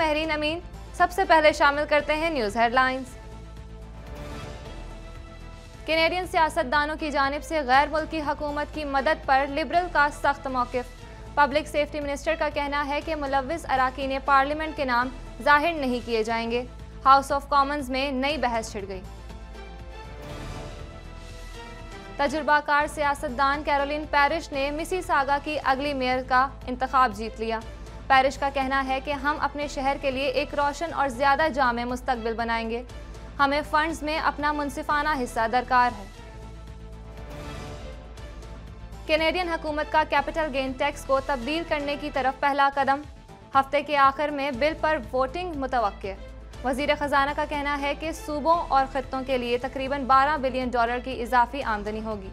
महरीन अमीन। सबसे पहले शामिल करते हैं न्यूज़ हेडलाइंस। कैनेडियन सियासतदानों की जानिब से गैर मुल्की हुकूमत की मदद पर लिबरल का सख्त मौक़िफ़। पब्लिक सेफ्टी मिनिस्टर का कहना है कि मुलव्विस अराकीन पार्लियामेंट के नाम जाहिर नहीं किए जाएंगे। हाउस ऑफ कॉमन्स में नई बहस छिड़ गई। तजुर्बाकार सियासतदान कैरोलिन पैरिश ने मिसीसागा की अगली मेयर का इंतखाब जीत लिया। पैरिश का कहना है कि हम अपने शहर के लिए एक रोशन और ज़्यादा जामे मुस्तकबिल बनाएंगे। हमें फंड्स में अपना मुनसिफाना हिस्सा दरकार है। कैनेडियन हुकूमत का कैपिटल गेन टैक्स को तब्दील करने की तरफ पहला कदम। हफ्ते के आखिर में बिल पर वोटिंग मुतवक्के। वज़ीर ख़जाना का कहना है कि सूबों और ख़ित्तों के लिए तकरीबन $12 बिलियन की इजाफी आमदनी होगी।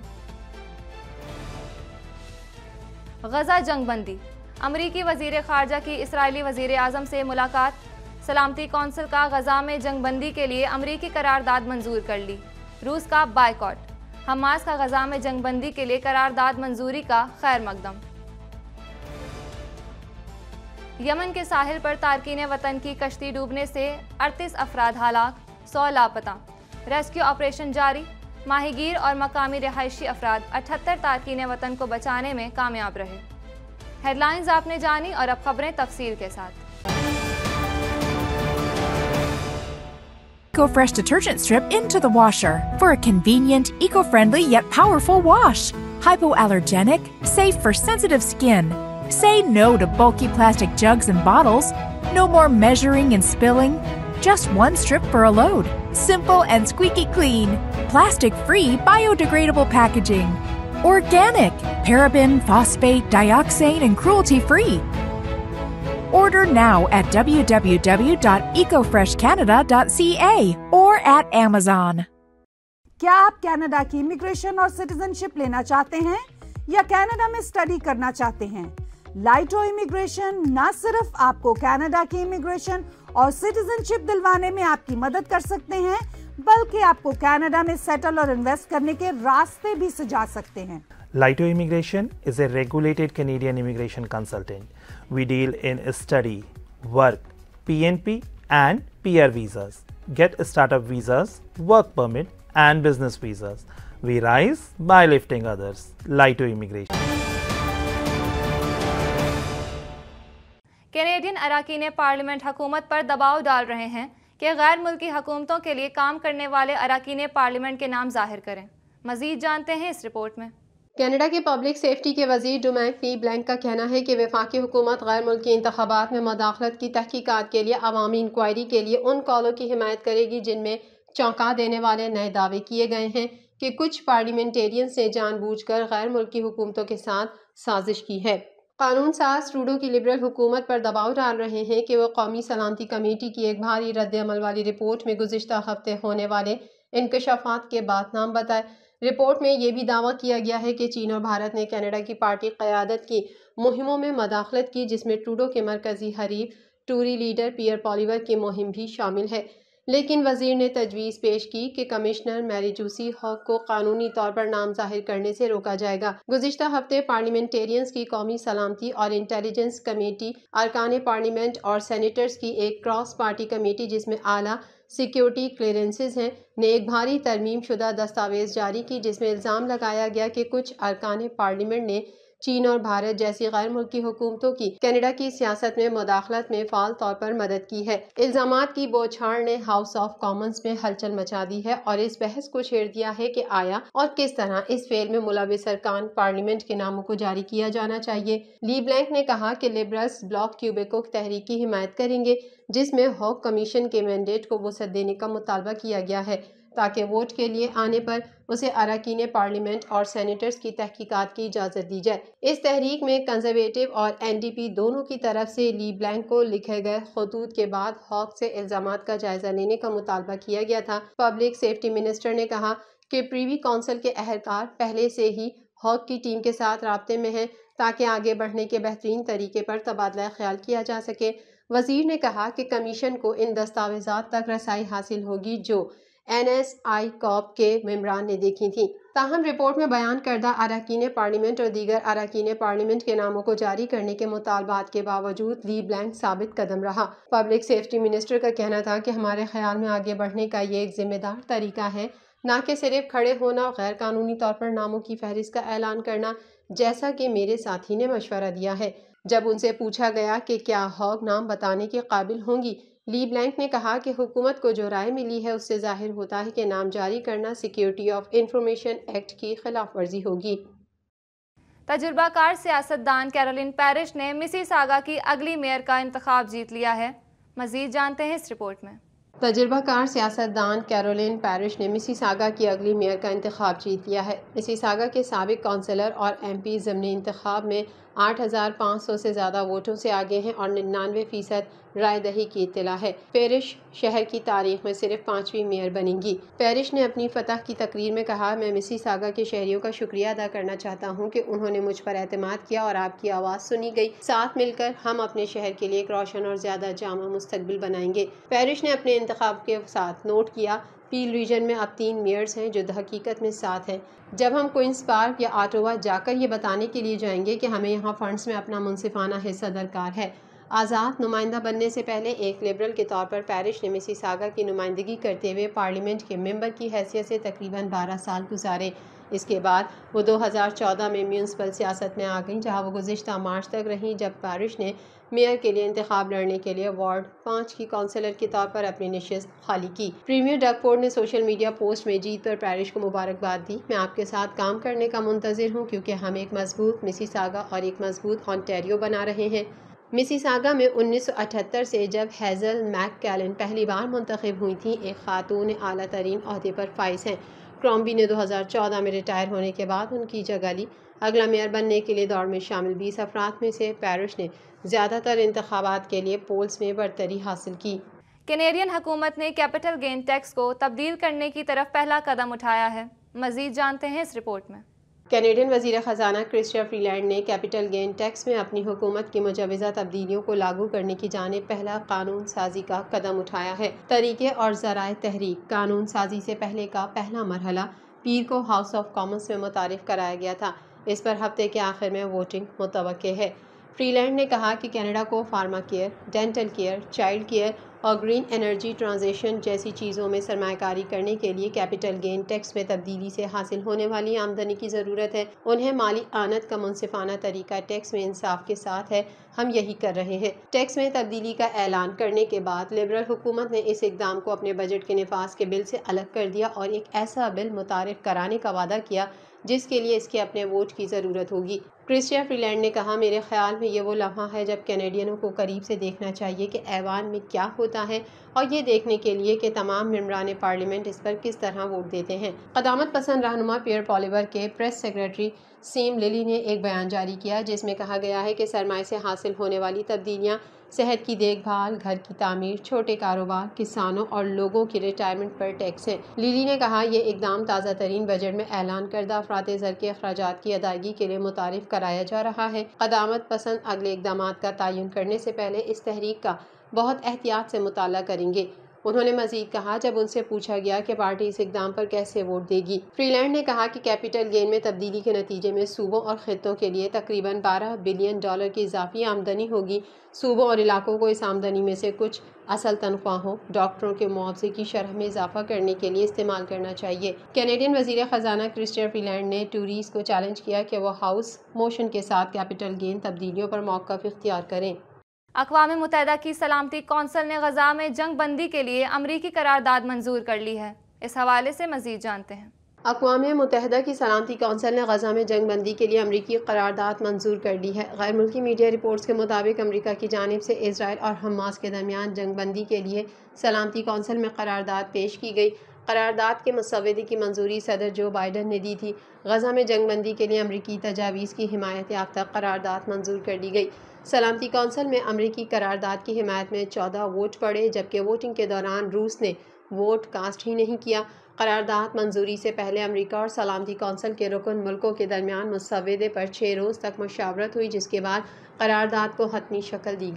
गजा जंगबंदी। अमरीकी वज़ीर ख़ारजा की इसराइली वज़ीर आज़म से मुलाकात। सलामती कौंसिल का गजा में जंगबंदी के लिए अमरीकी करारदाद मंजूर कर ली। रूस का बायकॉट। हमास का गजा में जंगबंदी के लिए करारदाद मंजूरी का खैर मकदम। यमन के साहिल पर तारकीन वतन की कश्ती डूबने से 38 अफराद हलाक, 100 लापता। रेस्क्यू ऑपरेशन जारी। माहीगीर और मकामी रिहायशी अफराद 78 तारकीन वतन को बचाने में कामयाब रहे। हेडलाइंस आपने जानी और अब खबरें तफसील के साथ। EcoFresh detergent strip into the washer for a convenient, eco-friendly yet powerful wash. Hypoallergenic, safe for sensitive skin. Say no to bulky plastic jugs and bottles. No more measuring and spilling. Just one strip for a load. Simple and squeaky clean. Plastic-free, biodegradable packaging. Organic, paraben, phosphate, dioxane, and cruelty-free. Order now at www.ecofreshcanada.ca or at Amazon. क्या आप Canada की immigration और citizenship लेना चाहते हैं या Canada में study करना चाहते हैं? लाइटो इमिग्रेशन न सिर्फ आपको कनाडा की इमिग्रेशन और सिटीजनशिप दिलवाने में आपकी मदद कर सकते हैं, बल्कि आपको कनाडा में सेटल और इन्वेस्ट करने के रास्ते भी सुझा सकते हैं। Laito Immigration is a regulated Canadian immigration consultant. We deal in study, work, PNP and PR visas. Get startup visas, work permit and business visas. We rise by lifting others. Laito Immigration. Canadian अराकीन parliament हुकूमत पर दबाव डाल रहे हैं कि गैर मुल्की हुकूमतों के लिए काम करने वाले अराकीन पार्लियामेंट के नाम जाहिर करें। मजीद जानते हैं इस रिपोर्ट में। कनाडा के पब्लिक सेफ्टी के वज़ीर डोमिनिक पी ब्लैंक का कहना है कि वफाकी हुकूमत गैर मुल्की इंतखाबात में मदाखलत की तहकीकात के लिए अवामी इंक्वायरी के लिए उन कॉलों की हिमायत करेगी जिनमें चौंका देने वाले नए दावे किए गए हैं कि कुछ पार्लियामेंटेरियंस ने जानबूझकर गैर मुल्की हुकूमतों के साथ साजिश की है। कानून साज ट्रूडो की लिबरल हुकूमत पर दबाव डाल रहे हैं कि वो कौमी सलामती कमेटी की एक भारी रद्द-ए-अमल वाली रिपोर्ट में गुज़िश्ता हफ्ते होने वाले इंकशाफात के बातनाम बताए। रिपोर्ट में यह भी दावा किया गया है कि चीन और भारत ने कनाडा की पार्टी क़यादत की मुहिमों में मदाखलत की, जिसमें ट्रूडो के मरकजी हरीफ टूरी लीडर पियर पॉलिवर की मुहिम भी शामिल है। लेकिन वज़ीर ने तजवीज़ पेश की कि कमिश्नर मैरी जूसी हॉक को कानूनी तौर पर नाम जाहिर करने से रोका जाएगा। गुज़िश्ता हफ्ते पार्लियामेंटेरियंस की कौमी सलामती और इंटेलिजेंस कमेटी, अरकान पार्लियामेंट और सेनेटर्स की एक क्रॉस पार्टी कमेटी जिसमें आला सिक्योरिटी क्लियरेंसेस हैं, ने एक भारी तरमीम शुदा दस्तावेज जारी की, जिसमें इल्ज़ाम लगाया गया कि कुछ अरकान पार्लियामेंट ने चीन और भारत जैसी गैर मुल्की हुकूमतों की कनाडा की सियासत में मुदाखलत में फाल तौर पर मदद की है। इल्ज़ामात की बौछार ने हाउस ऑफ कॉमन्स में हलचल मचा दी है और इस बहस को छेड़ दिया है कि आया और किस तरह इस फेल में मुलविस अरकान पार्लियामेंट के नामों को जारी किया जाना चाहिए। ली ब्लैंक ने कहा कि लिबरल्स ब्लॉक क्यूबेको तहरीक की हिमायत करेंगे, जिसमें हॉक कमीशन के मैंडेट को वसअत देने का मुतालबा किया गया है ताकि वोट के लिए आने पर उसे अरकान पार्लियामेंट और सेनेटर्स की तहकीकात की इजाज़त दी जाए। इस तहरीक में कंजर्वेटिव और एनडीपी दोनों की तरफ से ली ब्लैंक को लिखे गए खतूत के बाद हॉक से इल्ज़ामात का जायजा लेने का मुतालबा किया गया था। पब्लिक सेफ्टी मिनिस्टर ने कहा कि प्रीवी काउंसिल के अहलकार पहले से ही हॉक की टीम के साथ राब्ते में हैं ताकि आगे बढ़ने के बेहतरीन तरीके पर तबादला ख्याल किया जा सके। वज़ीर ने कहा कि कमीशन को इन दस्तावेज़ात तक रसाई हासिल होगी जो NSI کاپ کے ممبران نے دیکھی تھیں۔ تاہم رپورٹ میں بیان کردہ اراکین پارلیمنٹ اور دیگر اراکین پارلیمنٹ کے ناموں کو جاری کرنے کے مطالبات کے باوجود لی بلینک ثابت قدم رہا۔ پبلک سیفٹی منسٹر کا کہنا تھا کہ ہمارے خیال میں آگے بڑھنے کا یہ ایک ذمہ دار طریقہ ہے، نہ کہ صرف کھڑے ہونا، غیر قانونی طور پر ناموں کی فہرست کا اعلان کرنا، جیسا کہ میرے ساتھی نے مشورہ دیا ہے۔ جب ان سے پوچھا گیا کہ کیا ہاگ نام بتانے کے قابل ہوں گی، لی بلینک نے کہا کہ حکومت کو جو رائے ملی ہے اس سے ظاہر ہوتا ہے کہ نام جاری کرنا سیکیورٹی آف انفارمیشن ایکٹ کی خلاف ورزی ہوگی۔ تجربہ کار سیاستدان کیرولین پیرش نے میسی ساگا کی اگلی میئر کا انتخاب جیت لیا ہے۔ مزید جانتے ہیں اس رپورٹ میں۔ تجربہ کار سیاستدان کیرولین پیرش نے میسی ساگا کی اگلی میئر کا انتخاب جیت لیا ہے۔ میسی ساگا کے سابق کونسلر اور ایم پی ضمنی انتخاب میں 8,500 سے زیادہ ووٹوں سے آگے ہیں اور 99% رائے دہی کی اطلاع ہے۔ پیرش شہر کی تاریخ میں صرف 5ویں میئر بنیں گی۔ پیرش نے اپنی فتح کی تقریر میں کہا، میں میسی ساگا کے شہریوں کا شکریہ ادا کرنا چاہتا ہوں کہ انہوں نے مجھ پر اعتماد کیا اور آپ کی آواز سنی گئی۔ ساتھ مل کر ہم اپنے شہر کے لیے ایک روشن اور زیادہ جامع مستقبل بنائیں گے۔ پیرش نے اپنے انتخاب کے ساتھ نوٹ کیا، پیل ریجن میں اب 3 میئرز ہیں جو حقیقت میں 7 ہیں۔ جب ہم کوئنز پارک یا آٹوا جا کر یہ بتانے کے لیے جائیں گے کہ ہمیں یہاں فنڈز میں اپنا منصفانہ حصہ درکار ہے۔ آزاد نمائندہ بننے سے پہلے ایک لبرل کے طور پر پیرش نے میسی ساگا کی نمائندگی کرتے ہوئے پارلیمنٹ کے ممبر کی حیثیت سے تقریباً 12 سال گزارے۔ اس کے بعد وہ 2014 میں میونسپل سیاست میں آ گئیں، جہاں وہ گزشتہ مارچ تک رہیں، جب پیرش نے میئر کے لیے انتخاب لڑنے کے لیے وارڈ 5 کی کونسلر کے طور پر اپنی نشست خالی کی۔ پریمیئر ڈگ فورڈ نے سوشل میڈیا پوسٹ میں جیت پر پیرش کو مبارکباد دی۔ میں آپ کے ساتھ کام کرنے کا منتظر ہوں کیونکہ ہم ایک مضبوط میسی ساگا اور ایک مضبوط اونٹیریو بنا رہے ہیں۔ میسی ساگا میں 1978 سے جب ہیزل میک کیلن پہلی بار منتخب ہوئی تھیں، ایک خاتون اعلیٰ ترین عہدے پر فائز ہیں۔ کرومبی نے 2014 میں ریٹائر ہونے کے بعد ان کی جگہ لی۔ اگلا میئر بننے کے لیے دوڑ میں شامل 20 افراد میں سے پیرش نے زیادہ تر انتخابات کے لیے پولز میں برتری حاصل کی۔ کینیڈین حکومت نے کیپٹل گین ٹیکس کو تبدیل کرنے کی طرف پہلا قدم اٹھایا ہے۔ مزید جانتے ہیں اس رپورٹ میں۔ کینیڈین وزیر خزانہ کرسٹیا فریلینڈ نے کیپٹل گین ٹیکس میں اپنی حکومت کی مجوزہ تبدیلیوں کو لاگو کرنے کی جانب پہلا قانون سازی کا قدم اٹھایا ہے۔ طریقے اور ذرائع تحریک قانون سازی سے پہلے کا پہلا مرحلہ پیر کو ہاؤس آف کامنز میں متعارف کرایا گیا تھا۔ اس پر ہفتے کے آخر میں ووٹنگ متوقع ہے۔ فریلینڈ نے کہا کہ کینیڈا کو pharma care, dental care, child care اور گرین انرجی ٹرانزیشن جیسی چیزوں میں سرمایہ کاری کرنے کے لیے کیپٹل گین ٹیکس میں تبدیلی سے حاصل ہونے والی آمدنی کی ضرورت ہے۔ انہیں مالی اعانت کا منصفانہ طریقہ ٹیکس میں انصاف کے ساتھ ہے، ہم یہی کر رہے ہیں۔ ٹیکس میں تبدیلی کا اعلان کرنے کے بعد لبرل حکومت نے اس اقدام کو اپنے بجٹ کے نفاذ کے بل سے الگ کر دیا اور ایک ایسا بل متعارف کرانے کا وعدہ کیا جس کے لیے اس کے اپنے ووٹ کی ضرورت ہوگی۔ کرسٹیا فریلینڈ نے کہا، میرے خیال میں یہ وہ لمحہ ہے جب کینیڈینوں کو قریب سے دیکھنا چاہیے کہ ایوان میں کیا ہوتا ہے اور یہ دیکھنے کے لیے کہ تمام ممبران پارلیمنٹ اس پر کس طرح ووٹ دیتے ہیں۔ قدامت پسند رہنما پیئر پالیور کے پریس سیکریٹری سیم للی نے ایک بیان جاری کیا جس میں کہا گیا ہے کہ سرمایہ سے حاصل ہونے والی تبدیلیاں صحت کی دیکھ بھال، گھر کی تعمیر، چھوٹے کاروبار، کسانوں اور لوگوں کی ریٹائرمنٹ پر ٹیکس ہے۔ لیلی نے کہا، یہ اقدام تازہ ترین بجٹ میں اعلان کردہ افراط زر کے اخراجات کی ادائیگی کے لیے متعارف کرایا جا رہا ہے۔ قدامت پسند اگلے اقدامات کا تعین کرنے سے پہلے اس تحریک کا بہت احتیاط سے مطالعہ کریں گے۔ انہوں نے مزید کہا، جب ان سے پوچھا گیا کہ پارٹی اس اقدام پر کیسے ووٹ دے گی، فریلینڈ نے کہا کہ کیپٹل گین میں تبدیلی کے نتیجے میں صوبوں اور خطوں کے لیے تقریباً $12 بلین کی اضافی آمدنی ہوگی۔ صوبوں اور علاقوں کو اس آمدنی میں سے کچھ اصل تنخواہوں، ڈاکٹروں کے معاوضے کی شرح میں اضافہ کرنے کے لیے استعمال کرنا چاہیے۔ کینیڈین وزیر خزانہ کرسٹیا فریلینڈ نے ٹوریز کو چیلنج کیا کہ وہ ہاؤس موشن کے ساتھ کیپٹل گین تبدیلیوں پر موقف اختیار کریں۔ اقوام متحدہ کی سلامتی کونسل نے غزہ میں جنگ بندی کے لیے امریکی قرارداد منظور کر لی ہے۔ اس حوالے سے مزید جانتے ہیں۔ اقوام متحدہ کی سلامتی کونسل نے غزہ میں جنگ بندی کے لیے امریکی قرارداد منظور کر لی ہے۔ غیر ملکی میڈیا رپورٹس کے مطابق امریکہ کی جانب سے اسرائیل اور حماس کے درمیان جنگ بندی کے لیے سلامتی کونسل میں قرارداد پیش کی گئی۔ قرارداد کے مسودے کی منظوری صدر جو بائیڈن نے دی تھی۔ غزہ میں جنگ بندی کے لیے امریکی تجاویز کی حمایت یافتہ قرارداد منظور کر لی گئی۔ سلامتی کونسل میں امریکی قرارداد کی حمایت میں 14 ووٹ پڑے، جبکہ ووٹنگ کے دوران روس نے ووٹ کاسٹ ہی نہیں کیا۔ قرارداد منظوری سے پہلے امریکہ اور سلامتی کونسل کے رکن ملکوں کے درمیان مسودے پر 6 روز تک مشاورت ہوئی، جس کے بعد قرارداد کو حتمی شکل دی گئی۔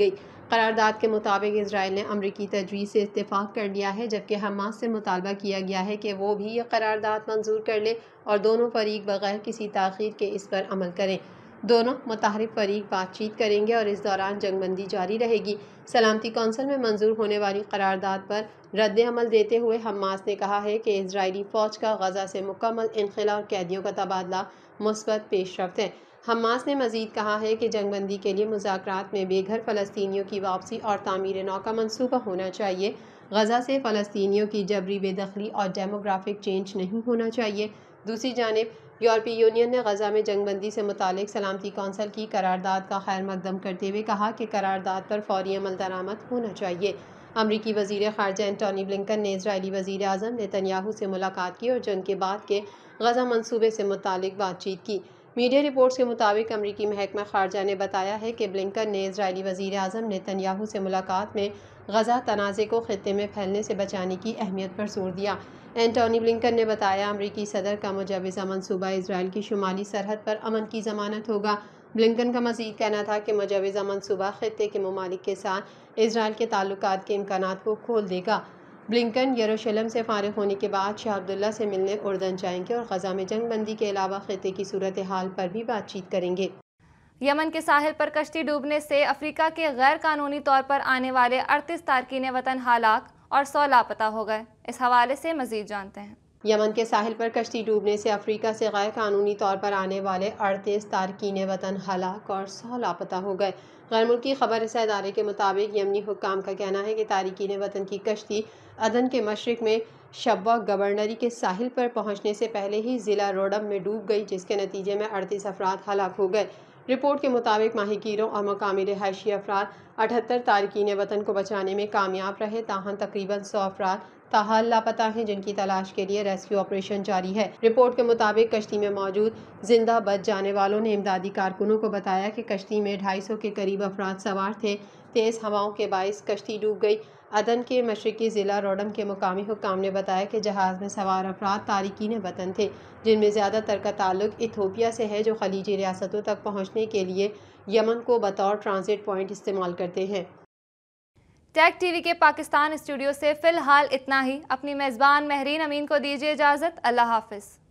قرارداد کے مطابق اسرائیل نے امریکی تجویز سے اتفاق کر لیا ہے، جبکہ حماس سے مطالبہ کیا گیا ہے کہ وہ بھی یہ قرارداد منظور کر لے اور دونوں فریق بغیر کسی تاخیر کے اس پر عمل کریں۔ دونوں متحارب فریق بات چیت کریں گے اور اس دوران جنگ بندی جاری رہے گی۔ سلامتی کونسل میں منظور ہونے والی قرارداد پر رد عمل دیتے ہوئے حماس نے کہا ہے کہ اسرائیلی فوج کا غزہ سے مکمل انخلا اور قیدیوں کا تبادلہ مثبت پیش رفت ہے۔ حماس نے مزید کہا ہے کہ جنگ بندی کے لیے مذاکرات میں بے گھر فلسطینیوں کی واپسی اور تعمیر نو کا منصوبہ ہونا چاہیے۔ غزہ سے فلسطینیوں کی جبری بے دخلی اور ڈیموگرافک چینج نہیں ہونا چاہیے۔ دوسری جانب یورپی یونین نے غزہ میں جنگ بندی سے متعلق سلامتی کونسل کی قرارداد کا خیر مقدم کرتے ہوئے کہا کہ قرارداد پر فوری عمل درآمد ہونا چاہیے۔ امریکی وزیر خارجہ اینٹونی بلنکن نے اسرائیلی وزیر اعظم نیتن یاہو سے ملاقات کی اور جنگ کے بعد کے غزہ منصوبے سے متعلق بات چیت کی۔ میڈیا رپورٹس کے مطابق امریکی محکمہ خارجہ نے بتایا ہے کہ بلنکن نے اسرائیلی وزیر اعظم نیتن یاہو سے ملاقات میں غزہ تنازع کو خطے میں پھیلنے سے بچانے کی اہمیت پر زور دیا۔ اینٹونی بلنکن نے بتایا امریکی صدر کا مجوزہ منصوبہ اسرائیل کی شمالی سرحد پر امن کی ضمانت ہوگا۔ بلنکن کا مزید کہنا تھا کہ مجوزہ منصوبہ خطے کے ممالک کے ساتھ اسرائیل کے تعلقات کے امکانات کو کھول دے گا۔ بلنکن یروشلم سے فارغ ہونے کے بعد شاہ عبداللہ سے ملنے اردن جائیں گے اور غزہ میں جنگ بندی کے علاوہ خطے کی صورتحال پر بھی بات چیت کریں گے۔ یمن کے ساحل پر کشتی ڈوبنے سے افریقہ کے غیر قانونی طور پر آنے والے 38 تارکین وطن ہلاک اور 100 لاپتہ ہو گئے۔ اس حوالے سے مزید جانتے ہیں۔ یمن کے ساحل پر کشتی ڈوبنے سے افریقہ سے غیر قانونی طور پر آنے والے 38 تارکین وطن ہلاک اور 100 لاپتہ ہو گئے۔ غیر ملکی خبر رساں ادارے کے مطابق یمنی حکام کا کہنا ہے کہ تارکین وطن کی کشتی عدن کے مشرق میں شبوہ گورنری کے ساحل پر پہنچنے سے پہلے ہی ضلع روڈم میں ڈوب گئی، جس کے نتیجے میں 38 افراد ہلاک ہو گئے۔ رپورٹ کے مطابق ماہی گیروں اور مقامی رہائشی افراد 78 تارکین وطن کو بچانے میں کامیاب رہے، تاہم تقریباً 100 افراد تاحال لاپتہ ہیں، جن کی تلاش کے لیے ریسکیو آپریشن جاری ہے۔ رپورٹ کے مطابق کشتی میں موجود زندہ بچ جانے والوں نے امدادی کارکنوں کو بتایا کہ کشتی میں 250 کے قریب افراد سوار تھے۔ تیز ہواؤں کے باعث کشتی ڈوب گئی۔ عدن کے مشرقی ضلع روڈم کے مقامی حکام نے بتایا کہ جہاز میں سوار افراد تارکین وطن تھے، جن میں زیادہ تر کا تعلق ایتھوپیا سے ہے، جو خلیجی ریاستوں تک پہنچنے کے لیے یمن کو بطور ٹرانزٹ پوائنٹ استعمال کرتے ہیں۔ ٹیک ٹی وی کے پاکستان اسٹوڈیو سے فی الحال اتنا ہی۔ اپنی میزبان مہرین امین کو دیجیے اجازت۔ اللہ حافظ۔